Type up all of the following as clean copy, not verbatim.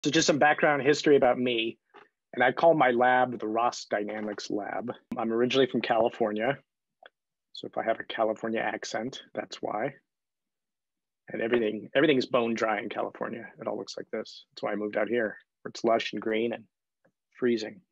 So just some background history about me. And I call my lab the Ross Dynamics Lab. I'm originally from California. So if I have a California accent, that's why. And everything is bone dry in California. It all looks like this. That's why I moved out here, where it's lush and green and freezing.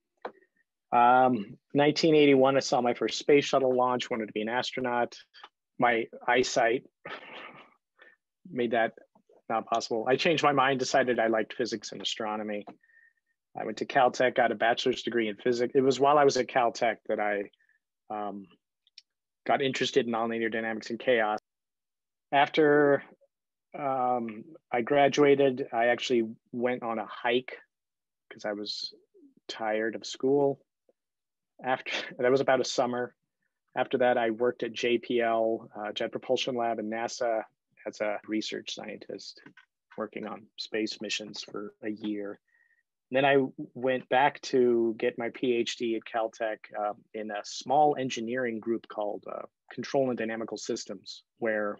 1981, I saw my first space shuttle launch, wanted to be an astronaut. My eyesight made that not possible. I changed my mind, decided I liked physics and astronomy. I went to Caltech, got a bachelor's degree in physics. It was while I was at Caltech that I got interested in nonlinear dynamics and chaos. After I graduated, I actually went on a hike because I was tired of school. After that was about a summer. After that, I worked at JPL, Jet Propulsion Lab in NASA as a research scientist, working on space missions for a year. And then I went back to get my PhD at Caltech in a small engineering group called Control and Dynamical Systems, where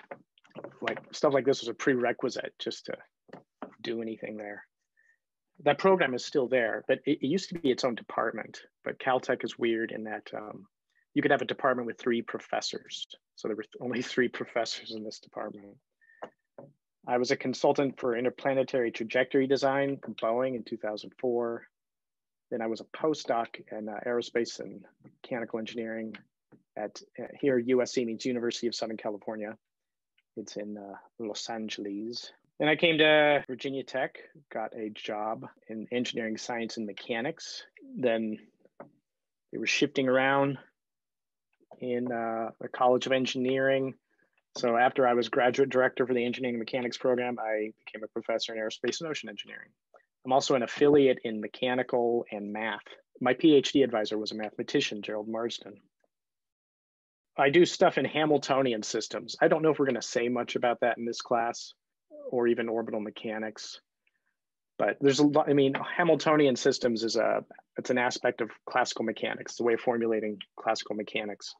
stuff like this was a prerequisite just to do anything there. That program is still there, but it used to be its own department. But Caltech is weird in that you could have a department with 3 professors. So there were only 3 professors in this department. I was a consultant for interplanetary trajectory design for Boeing in 2004. Then I was a postdoc in aerospace and mechanical engineering at here, USC means University of Southern California. It's in Los Angeles. Then I came to Virginia Tech, got a job in engineering, science, and mechanics. Then they were shifting around in the College of Engineering. So after I was graduate director for the engineering and mechanics program, I became a professor in aerospace and ocean engineering. I'm also an affiliate in mechanical and math. My PhD advisor was a mathematician, Gerald Marsden. I do stuff in Hamiltonian systems. I don't know if we're going to say much about that in this class or even orbital mechanics, but there's a lot. I mean, Hamiltonian systems is it's an aspect of classical mechanics, the way of formulating classical mechanics.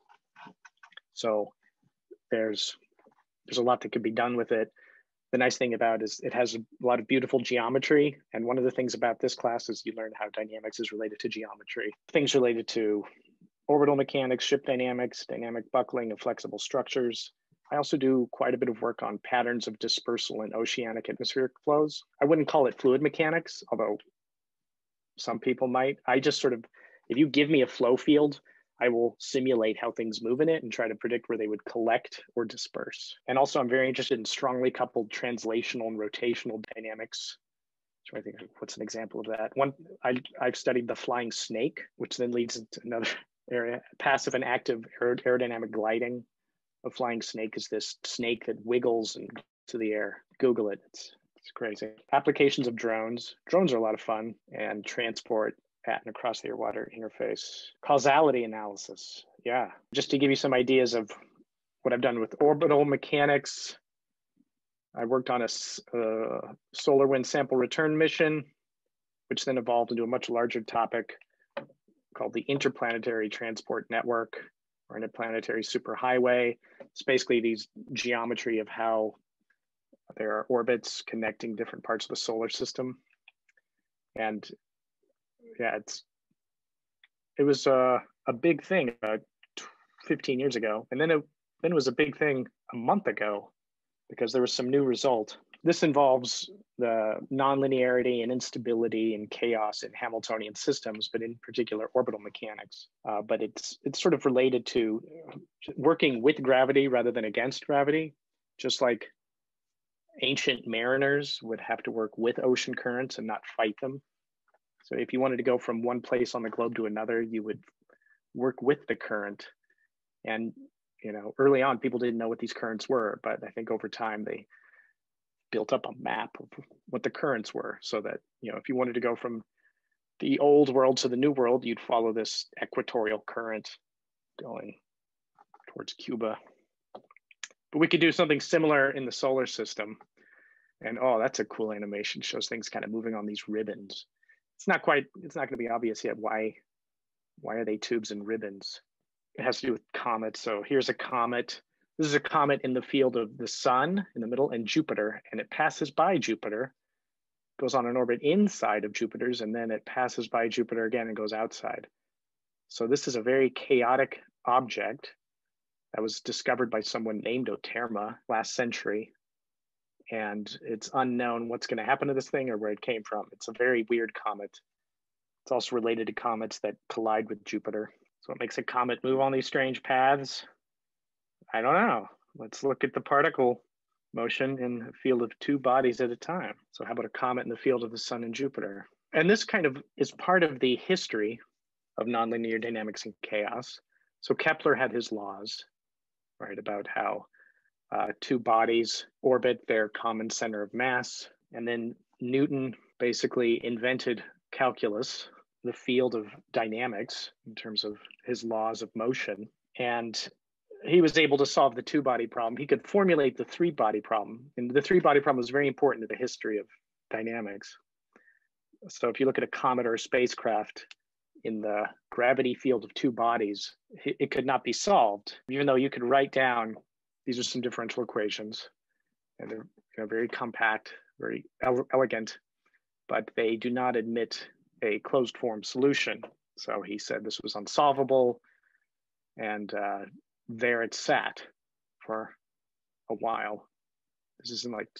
So there's a lot that could be done with it. The nice thing about it is it has a lot of beautiful geometry. And one of the things about this class is you learn how dynamics is related to geometry. Things related to orbital mechanics, ship dynamics, dynamic buckling of flexible structures. I also do quite a bit of work on patterns of dispersal in oceanic atmospheric flows. I wouldn't call it fluid mechanics, although some people might. I just sort of, if you give me a flow field, I will simulate how things move in it and try to predict where they would collect or disperse. And also I'm very interested in strongly coupled translational and rotational dynamics. So I think, what's an example of that? One, I've studied the flying snake, which then leads into another area. Passive and active aerodynamic gliding. A flying snake is this snake that wiggles into the air. Google it, it's crazy. Applications of drones. Drones are a lot of fun, and transport at and across the air-water interface. Causality analysis, yeah. Just to give you some ideas of what I've done with orbital mechanics, I worked on a solar wind sample return mission, which then evolved into a much larger topic called the Interplanetary Transport Network, or Interplanetary Superhighway. It's basically these geometry of how there are orbits connecting different parts of the solar system. And yeah, it was a big thing about 15 years ago. And then it was a big thing a month ago because there was some new result. This involves the nonlinearity and instability and chaos in Hamiltonian systems, but in particular orbital mechanics. But it's sort of related to working with gravity rather than against gravity, just like ancient mariners would have to work with ocean currents and not fight them. So if you wanted to go from one place on the globe to another, you would work with the current. And early on, people didn't know what these currents were, but I think over time they built up a map of what the currents were, so that if you wanted to go from the old world to the new world, you'd follow this equatorial current going towards Cuba. But we could do something similar in the solar system. And oh, that's a cool animation. Shows things kind of moving on these ribbons. It's not going to be obvious yet why are they tubes and ribbons. It has to do with comets. So here's a comet. This is a comet in the field of the sun in the middle and Jupiter, and it passes by Jupiter, goes on an orbit inside of Jupiter's, and then it passes by Jupiter again and goes outside. So this is a very chaotic object that was discovered by someone named Oterma last century. And it's unknown what's going to happen to this thing or where it came from. It's a very weird comet. It's also related to comets that collide with Jupiter. So what makes a comet move on these strange paths? I don't know. Let's look at the particle motion in a field of two bodies at a time. So how about a comet in the field of the sun and Jupiter? And this kind of is part of the history of nonlinear dynamics and chaos. So Kepler had his laws, right, about how two bodies orbit their common center of mass. And then Newton basically invented calculus, the field of dynamics in terms of his laws of motion. And he was able to solve the two-body problem. He could formulate the three-body problem. And the three-body problem was very important to the history of dynamics. So if you look at a comet or a spacecraft in the gravity field of two bodies, it could not be solved, even though you could write down, these are some differential equations, and they're very compact, very elegant, but they do not admit a closed form solution. So he said this was unsolvable, and there it sat for a while. This is in like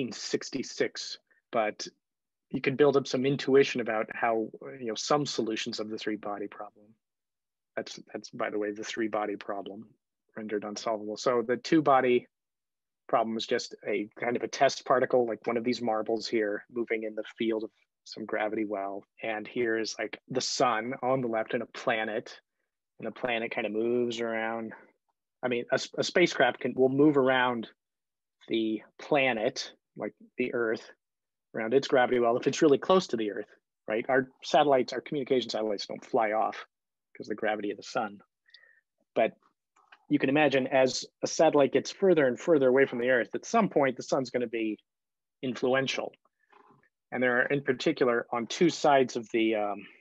1666, but you could build up some intuition about how, some solutions of the three-body problem. That's by the way, the three-body problem rendered unsolvable. So the two-body problem is just a kind of a test particle, like one of these marbles here, moving in the field of some gravity well. And here is like the sun on the left and a planet, and the planet kind of moves around. I mean, a spacecraft will move around the planet, like the Earth, around its gravity well if it's really close to the Earth, right? Our satellites, our communication satellites don't fly off because of the gravity of the sun. But you can imagine as a satellite gets further and further away from the Earth, at some point the sun's going to be influential. And there are, in particular, on two sides of the,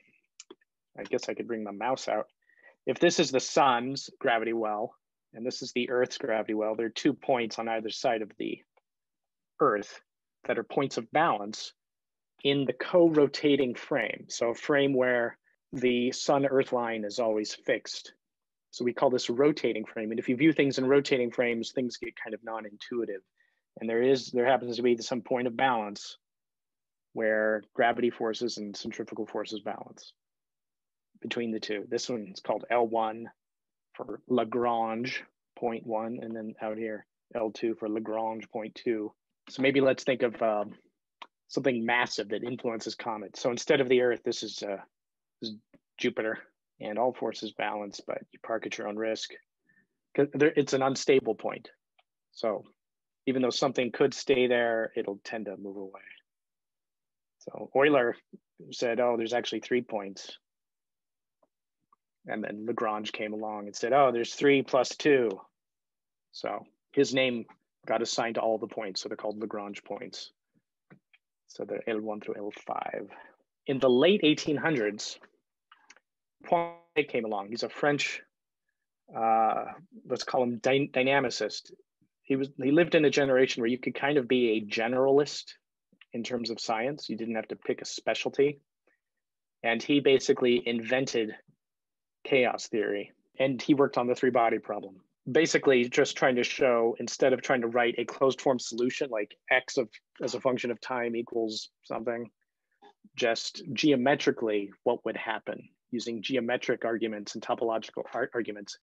I guess I could bring my mouse out. If this is the sun's gravity well, and this is the Earth's gravity well, there are 2 points on either side of the Earth that are points of balance in the co-rotating frame. So a frame where the sun-Earth line is always fixed. So we call this a rotating frame. And if you view things in rotating frames, things get kind of non-intuitive. And there happens to be some point of balance where gravity forces and centrifugal forces balance between the two. This one is called L1 for Lagrange, 0.1, and then out here, L2 for Lagrange, 0.2. So maybe let's think of something massive that influences comets. So instead of the Earth, this is Jupiter, and all forces balance, but you park at your own risk. It's an unstable point. So even though something could stay there, it'll tend to move away. So Euler said, oh, there's actually 3 points. And then Lagrange came along and said, oh, there's 3 plus 2. So his name got assigned to all the points. So they're called Lagrange points. So they're L1 through L5. In the late 1800s, Poincare came along. He's a French, let's call him dynamicist. He lived in a generation where you could kind of be a generalist in terms of science. You didn't have to pick a specialty. And he basically invented chaos theory. And he worked on the three-body problem. Basically just trying to show, instead of trying to write a closed form solution like x as a function of time equals something, just geometrically what would happen using geometric arguments and topological arguments.